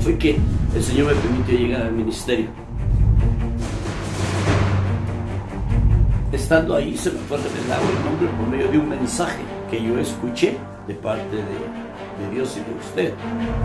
fue que el Señor me permitió llegar al ministerio. Estando ahí se me fue revelado el nombre por medio de un mensaje que yo escuché de parte de Dios y de usted.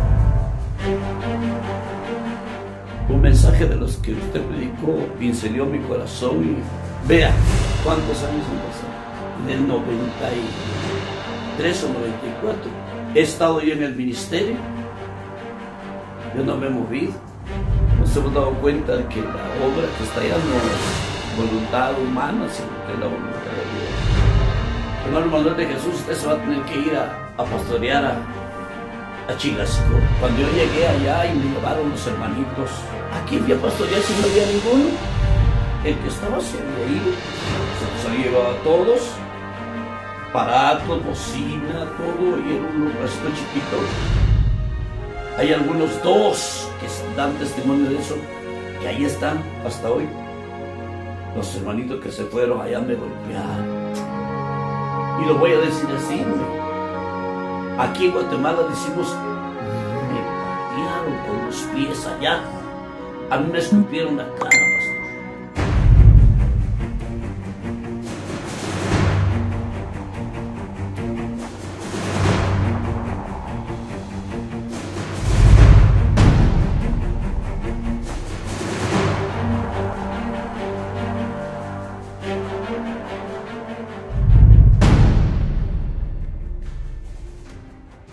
Un mensaje de los que usted predicó pinceleó mi corazón y vea cuántos años han pasado. En el 93 o 94 he estado yo en el ministerio. Yo no me he movido. Nos hemos dado cuenta de que la obra que está allá no es voluntad humana, sino que es la voluntad de Dios. Hermano Manuel de Jesús, usted se va a tener que ir a pastorear a Chigasco. Cuando yo llegué allá y me llevaron los hermanitos, aquí fui a pastorear si no había ninguno. El que estaba haciendo ahí se nos había llevado a todos, aparatos, bocina, todo, y era un lugarcito chiquito. Hay algunos dos que dan testimonio de eso, que ahí están hasta hoy. Los hermanitos que se fueron allá me golpearon. Y lo voy a decir así, aquí en Guatemala decimos, me patearon con los pies allá. A mí me escupieron la cara.